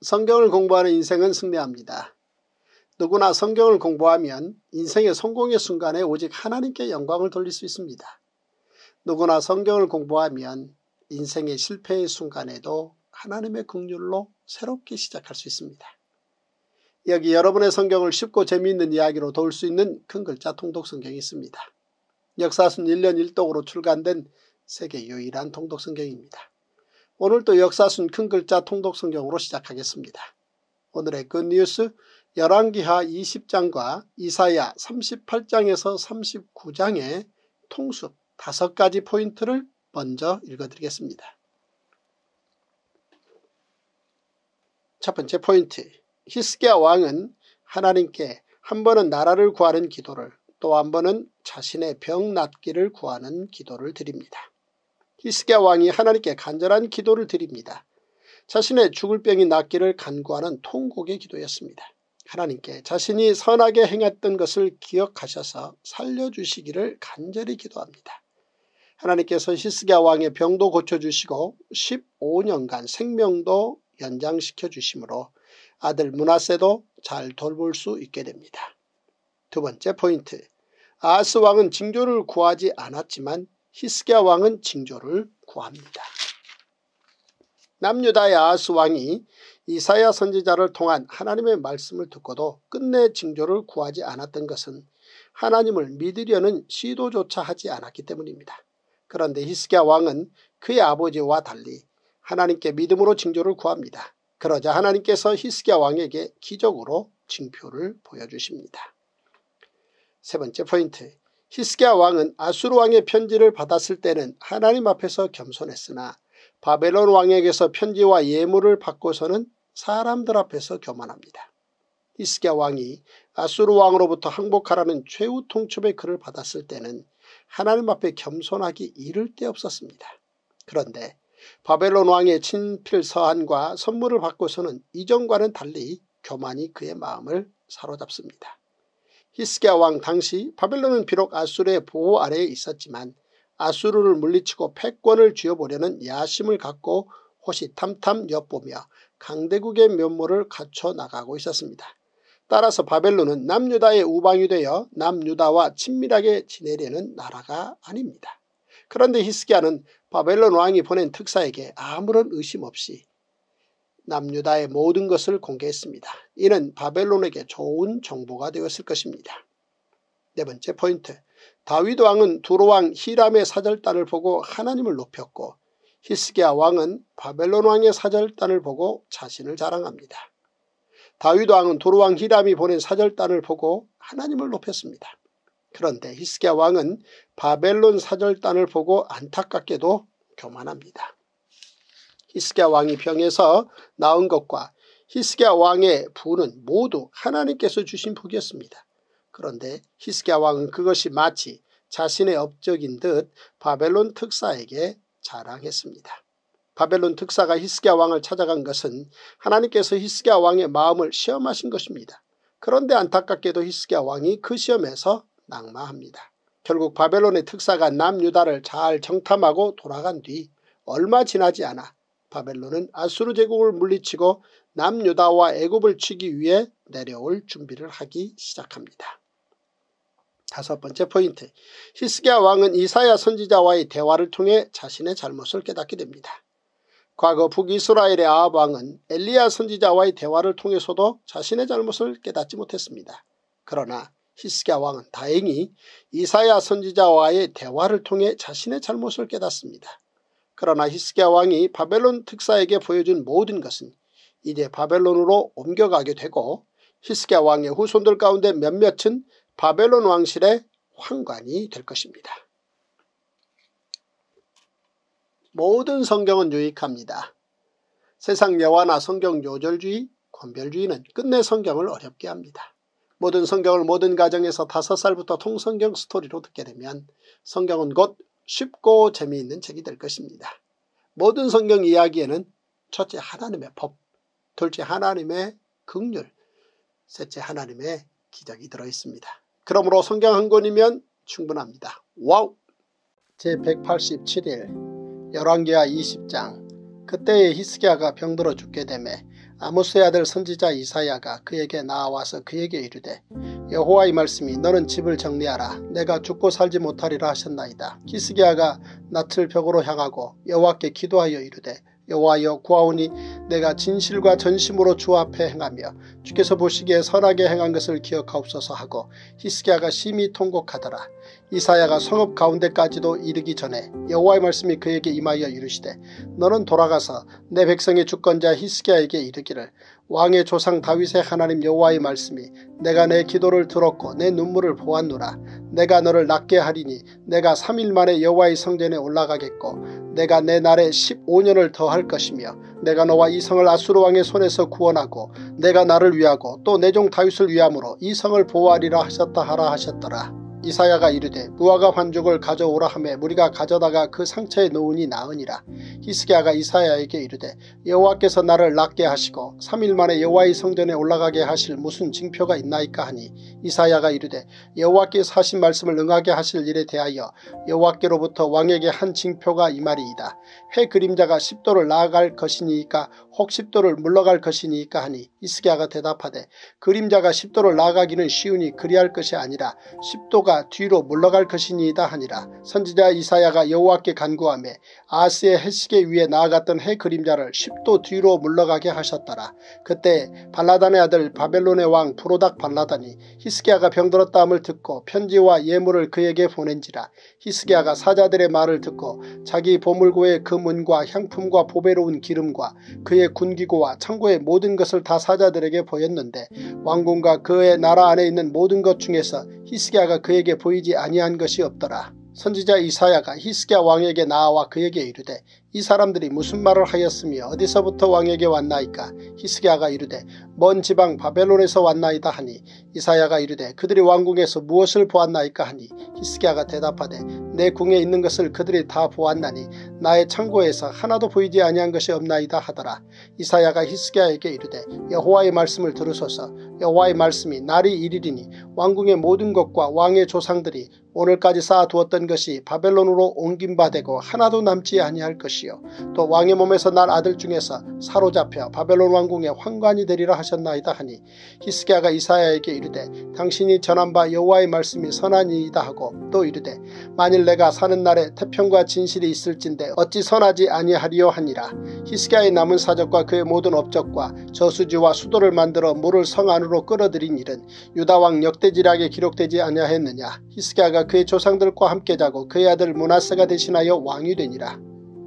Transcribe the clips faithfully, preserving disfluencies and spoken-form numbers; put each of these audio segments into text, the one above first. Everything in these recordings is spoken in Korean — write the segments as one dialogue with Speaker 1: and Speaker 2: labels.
Speaker 1: 성경을 공부하는 인생은 승리합니다. 누구나 성경을 공부하면 인생의 성공의 순간에 오직 하나님께 영광을 돌릴 수 있습니다. 누구나 성경을 공부하면 인생의 실패의 순간에도 하나님의 긍휼로 새롭게 시작할 수 있습니다. 여기 여러분의 성경을 쉽고 재미있는 이야기로 도울 수 있는 큰 글자 통독 성경이 있습니다. 역사순 일 년 일 독으로 출간된 세계 유일한 통독 성경입니다. 오늘도 역사순 큰 글자 통독 성경으로 시작하겠습니다. 오늘의 굿뉴스 열왕기하 이십 장과 이사야 삼십팔 장에서 삼십구 장의 통습 다섯 가지 포인트를 먼저 읽어드리겠습니다. 첫 번째 포인트, 히스기야 왕은 하나님께 한 번은 나라를 구하는 기도를, 또 한 번은 자신의 병 낫기를 구하는 기도를 드립니다. 히스기야 왕이 하나님께 간절한 기도를 드립니다. 자신의 죽을 병이 낫기를 간구하는 통곡의 기도였습니다. 하나님께 자신이 선하게 행했던 것을 기억하셔서 살려주시기를 간절히 기도합니다. 하나님께서 히스기야 왕의 병도 고쳐주시고 십오 년간 생명도 연장시켜 주심으로 아들 므낫세도 잘 돌볼 수 있게 됩니다. 두 번째 포인트, 아하스 왕은 징조를 구하지 않았지만 히스기야 왕은 징조를 구합니다. 남유다의 아하스 왕이 이사야 선지자를 통한 하나님의 말씀을 듣고도 끝내 징조를 구하지 않았던 것은 하나님을 믿으려는 시도조차 하지 않았기 때문입니다. 그런데 히스기야 왕은 그의 아버지와 달리 하나님께 믿음으로 징조를 구합니다. 그러자 하나님께서 히스기야 왕에게 기적으로 징표를 보여주십니다. 세 번째 포인트, 히스기야 왕은 아수르 왕의 편지를 받았을 때는 하나님 앞에서 겸손했으나 바벨론 왕에게서 편지와 예물을 받고서는 사람들 앞에서 교만합니다. 히스기야 왕이 아수르 왕으로부터 항복하라는 최후 통첩의 글을 받았을 때는 하나님 앞에 겸손하기 이를 데 없었습니다. 그런데 바벨론 왕의 친필 서한과 선물을 받고서는 이전과는 달리 교만이 그의 마음을 사로잡습니다. 히스기야 왕 당시 바벨론은 비록 아수르의 보호 아래에 있었지만 아수르를 물리치고 패권을 쥐어보려는 야심을 갖고 호시탐탐 엿보며 강대국의 면모를 갖춰 나가고 있었습니다. 따라서 바벨론은 남유다의 우방이 되어 남유다와 친밀하게 지내려는 나라가 아닙니다. 그런데 히스기야는 바벨론 왕이 보낸 특사에게 아무런 의심 없이 남유다의 모든 것을 공개했습니다. 이는 바벨론에게 좋은 정보가 되었을 것입니다. 네 번째 포인트, 다윗 왕은 두로 왕 히람의 사절단을 보고 하나님을 높였고 히스기야 왕은 바벨론 왕의 사절단을 보고 자신을 자랑합니다. 다윗 왕은 두로 왕 히람이 보낸 사절단을 보고 하나님을 높였습니다. 그런데 히스기야 왕은 바벨론 사절단을 보고 안타깝게도 교만합니다. 히스기야 왕이 병에서 나은 것과 히스기야 왕의 부는 모두 하나님께서 주신 복이었습니다. 그런데 히스기야 왕은 그것이 마치 자신의 업적인 듯 바벨론 특사에게 자랑했습니다. 바벨론 특사가 히스기야 왕을 찾아간 것은 하나님께서 히스기야 왕의 마음을 시험하신 것입니다. 그런데 안타깝게도 히스기야 왕이 그 시험에서 낙마합니다. 결국 바벨론의 특사가 남유다를 잘 정탐하고 돌아간 뒤 얼마 지나지 않아 바벨론은 아수르 제국을 물리치고 남유다와 애굽을 치기 위해 내려올 준비를 하기 시작합니다. 다섯 번째 포인트, 히스기야 왕은 이사야 선지자와의 대화를 통해 자신의 잘못을 깨닫게 됩니다. 과거 북이스라엘의 아합 왕은 엘리야 선지자와의 대화를 통해서도 자신의 잘못을 깨닫지 못했습니다. 그러나 히스기야 왕은 다행히 이사야 선지자와의 대화를 통해 자신의 잘못을 깨닫습니다. 그러나 히스기야 왕이 바벨론 특사에게 보여준 모든 것은 이제 바벨론으로 옮겨가게 되고 히스기야 왕의 후손들 가운데 몇몇은 바벨론 왕실의 황관이 될 것입니다. 모든 성경은 유익합니다. 세상 예화나 성경 요절주의, 권별주의는 끝내 성경을 어렵게 합니다. 모든 성경을 모든 가정에서 다섯 살부터 통성경 스토리로 듣게 되면 성경은 곧 쉽고 재미있는 책이 될 것입니다. 모든 성경 이야기에는 첫째 하나님의 법, 둘째 하나님의 긍휼, 셋째 하나님의 기적이 들어있습니다. 그러므로 성경 한 권이면 충분합니다. 와우! 제백팔십칠 일 열왕기하 이십 장, 그때에 히스기야가 병들어 죽게 되매 아모스의 아들 선지자 이사야가 그에게 나와서 그에게 이르되 여호와의 말씀이 너는 집을 정리하라. 내가 죽고 살지 못하리라 하셨나이다. 히스기야가 낯을 벽으로 향하고 여호와께 기도하여 이르되 여호와여 구하오니 내가 진실과 전심으로 주 앞에 행하며 주께서 보시기에 선하게 행한 것을 기억하옵소서 하고 히스기야가 심히 통곡하더라. 이사야가 성읍 가운데까지도 이르기 전에 여호와의 말씀이 그에게 임하여 이르시되 너는 돌아가서 내 백성의 주권자 히스기야에게 이르기를 왕의 조상 다윗의 하나님 여호와의 말씀이 내가 내 기도를 들었고 내 눈물을 보았노라. 내가 너를 낫게 하리니 내가 삼 일 만에 여호와의 성전에 올라가겠고 내가 내 날에 십오 년을 더할 것이며 내가 너와 이 성을 아수르 왕의 손에서 구원하고 내가 나를 위하고 또 내 종 다윗을 위함으로 이 성을 보호하리라 하셨다 하라 하셨더라. 이사야가 이르되 무화과 반죽을 가져오라 하매 무리가 가져다가 그 상처에 놓으니 나으니라. 히스기야가 이사야에게 이르되 여호와께서 나를 낫게 하시고 삼 일 만에 여호와의 성전에 올라가게 하실 무슨 징표가 있나이까 하니 이사야가 이르되 여호와께서 하신 말씀을 응하게 하실 일에 대하여 여호와께로부터 왕에게 한 징표가 이 말이이다. 해 그림자가 십 도를 나아갈 것이니까 혹 십 도를 물러갈 것이니까 하니 히스기야가 대답하되 그림자가 십 도를 나아가기는 쉬우니 그리할 것이 아니라 십 도가 뒤로 물러갈 것이니이다 하니라. 선지자 이사야가 여호와께 간구하며 아하스의 해시계 위에 나아갔던 해 그림자를 십 도 뒤로 물러가게 하셨더라. 그때 발라단의 아들 바벨론의 왕 브로닥 발라단이 히스기야가 병들었다 함을 듣고 편지와 예물을 그에게 보낸지라. 히스기야가 사자들의 말을 듣고 자기 보물고의 금은과 향품과 보배로운 기름과 그의 군기고와 창고의 모든 것을 다 사자들에게 보였는데 왕궁과 그의 나라 안에 있는 모든 것 중에서 히스기야가 그에게 보이지 아니한 것이 없더라. 선지자 이사야가 히스기야 왕에게 나와 그에게 이르되 이 사람들이 무슨 말을 하였으며 어디서부터 왕에게 왔나이까. 히스기야가 이르되 먼 지방 바벨론에서 왔나이다 하니 이사야가 이르되 그들이 왕궁에서 무엇을 보았나이까 하니 히스기야가 대답하되 내 궁에 있는 것을 그들이 다 보았나니 나의 창고에서 하나도 보이지 아니한 것이 없나이다 하더라. 이사야가 히스기야에게 이르되 여호와의 말씀을 들으소서. 여호와의 말씀이 날이 이르리니 왕궁의 모든 것과 왕의 조상들이 오늘까지 쌓아두었던 것이 바벨론으로 옮긴 바 되고 하나도 남지 아니할 것이요 또 왕의 몸에서 난 아들 중에서 사로잡혀 바벨론 왕궁의 환관이 되리라 하셨나이다 하니 히스기야가 이사야에게 이르되 당신이 전한 바 여호와의 말씀이 선하니이다 하고 또 이르되 만일 내가 사는 날에 태평과 진실이 있을진데 어찌 선하지 아니하리요 하니라. 히스기야의 남은 사적과 그의 모든 업적과 저수지와 수도를 만들어 물을 성 안으로 끌어들인 일은 유다왕 역대지략에 기록되지 아니하였느냐. 히스기야가 그의 조상들과 함께 자고 그의 아들 므낫세가 대신하여 왕이 되니라.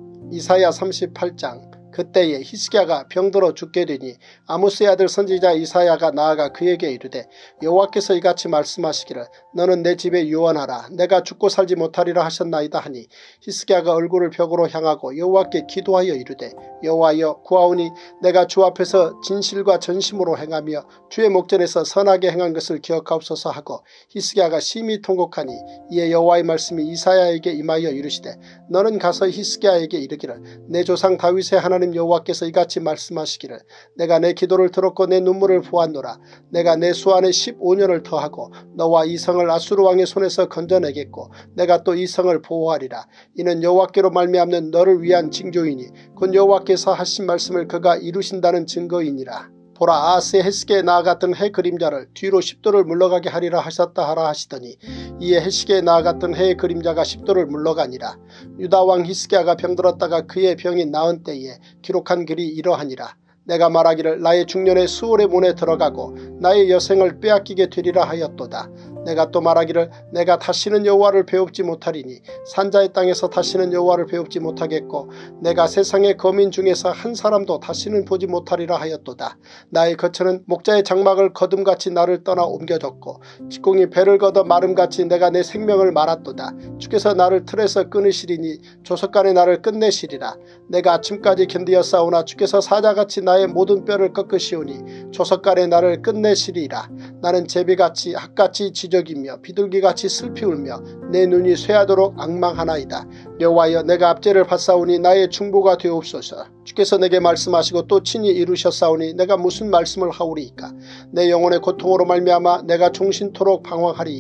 Speaker 1: 이사야 삼십팔 장. 그때에 히스기야가 병들어 죽게 되니 아모스의 아들 선지자 이사야가 나아가 그에게 이르되 여호와께서 이같이 말씀하시기를 너는 내 집에 유언하라. 내가 죽고 살지 못하리라 하셨나이다 하니 히스기야가 얼굴을 벽으로 향하고 여호와께 기도하여 이르되 여호와여 구하오니 내가 주 앞에서 진실과 전심으로 행하며 주의 목전에서 선하게 행한 것을 기억하옵소서 하고 히스기야가 심히 통곡하니 이에 여호와의 말씀이 이사야에게 임하여 이르시되 너는 가서 히스기야에게 이르기를 내 조상 다윗의 하나님 여호와께서 이같이 말씀하시기를 내가 내 기도를 들었고 내 눈물을 보았노라. 내가 내 수 안에 십오 년을 더하고 너와 이 성을 아수르 왕의 손에서 건져내겠고 내가 또 이 성을 보호하리라. 이는 여호와께로 말미암는 너를 위한 징조이니 곧 여호와께서 하신 말씀을 그가 이루신다는 증거이니라. 보라 아하스의 해시계에 나아갔던 해 그림자를 뒤로 십 도를 물러가게 하리라 하셨다 하라 하시더니 이에 해시계에 나아갔던 해의 그림자가 십 도를 물러가니라. 유다왕 히스기야가 병들었다가 그의 병이 나은 때에 기록한 글이 이러하니라. 내가 말하기를 나의 중년에 수월의 문에 들어가고 나의 여생을 빼앗기게 되리라 하였도다. 내가 또 말하기를 내가 다시는 여호와를 배웁지 못하리니 산자의 땅에서 다시는 여호와를 배웁지 못하겠고 내가 세상의 거민 중에서 한 사람도 다시는 보지 못하리라 하였도다. 나의 거처는 목자의 장막을 거둠같이 나를 떠나 옮겨졌고 직공이 배를 걷어 마름같이 내가 내 생명을 말았도다. 주께서 나를 틀에서 끊으시리니 조석간에 나를 끝내시리라. 내가 아침까지 견디었사오나 주께서 사자같이 나의 모든 뼈를 꺾으시오니 조석간에 나를 끝내시리라. 나는 제비같이 학같이 지적이며 비둘기같이 슬피 울며 내 눈이 쇠하도록 앙망하나이다. 여호와여 내가 압제를 받사오니 나의 중보가 되옵소서. 주께서 내게 말씀하시고 또 친히 이루셨사오니 내가 무슨 말씀을 하오리이까. 내 영혼의 고통으로 말미암아 내가 종신토록 방황하리이다.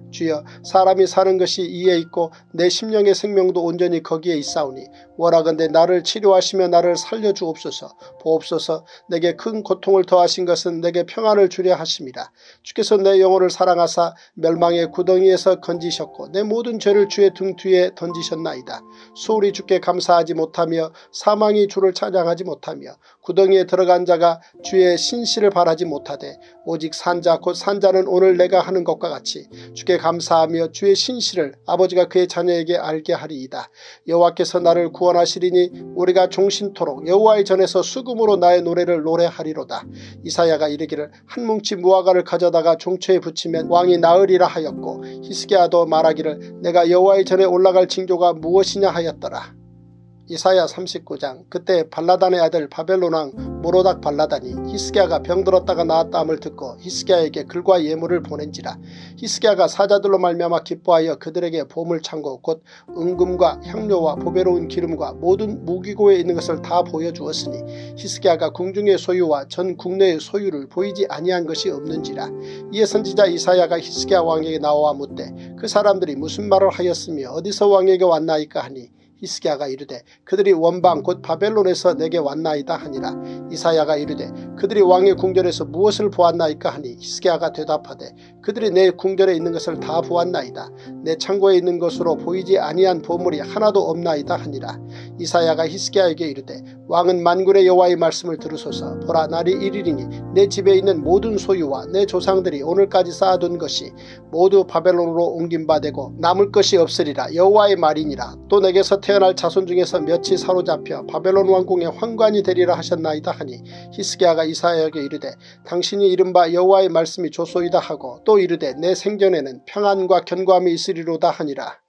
Speaker 1: 주여 사람이 사는 것이 이에 있고 내 심령의 생명도 온전히 거기에 있사오니 원하건대 나를 치료하시며 나를 살려주옵소서. 보옵소서. 내게 큰 고통을 더하신 것은 내게 평안을 주려 하심이라. 주께서 내 영혼을 사랑하사 멸망의 구덩이에서 건지셨고 내 모든 죄를 주의 등 뒤에 던지셨나이다. 소홀히 주께 감사하지 못하며 사망이 주를 찬양하지 못하며 구덩이에 들어간 자가 주의 신실을 바라지 못하되 오직 산자 곧 산자는 오늘 내가 하는 것과 같이 주께 감사하며 주의 신실을 아버지가 그의 자녀에게 알게 하리이다. 여호와께서 나를 구원하시리니 우리가 종신토록 여호와의 전에서 수금으로 나의 노래를 노래하리로다. 이사야가 이르기를 한 뭉치 무화과를 가져다가 종초에 붙이면 왕이 나으리라 하였고 히스기야도 말하기를 내가 여호와의 전에 올라갈 징조가 무엇이냐 하였더라. 이사야 삼십구 장. 그때 발라단의 아들 바벨론왕 모로닥 발라단이 히스기야가 병들었다가 나았다함을 듣고 히스기야에게 글과 예물을 보낸지라. 히스기야가 사자들로 말미암아 기뻐하여 그들에게 보물창고 곧 은금과 향료와 보배로운 기름과 모든 무기고에 있는 것을 다 보여주었으니 히스기야가 궁중의 소유와 전 국내의 소유를 보이지 아니한 것이 없는지라. 이에 선지자 이사야가 히스기야 왕에게 나와 묻되 그 사람들이 무슨 말을 하였으며 어디서 왕에게 왔나이까 하니 히스기야가 이르되 그들이 원방 곧 바벨론에서 내게 왔나이다 하니라. 이사야가 이르되 그들이 왕의 궁전에서 무엇을 보았나이까 하니 히스기야가 대답하되 그들이 내 궁전에 있는 것을 다 보았나이다. 내 창고에 있는 것으로 보이지 아니한 보물이 하나도 없나이다 하니라. 이사야가 히스기야에게 이르되 왕은 만군의 여호와의 말씀을 들으소서. 보라 날이 이르리니 내 집에 있는 모든 소유와 내 조상들이 오늘까지 쌓아둔 것이 모두 바벨론으로 옮긴 바 되고 남을 것이 없으리라. 여호와의 말이니라. 또 내게서 태어날 자손 중에서 몇이 사로잡혀 바벨론 왕궁의 환관이 되리라 하셨나이다 하니 히스기야가 이사야에게 이르되 당신이 이른바 여호와의 말씀이 좋소이다 하고 또 이르되 내 생전에는 평안과 견고함이 있으리로다 하니라.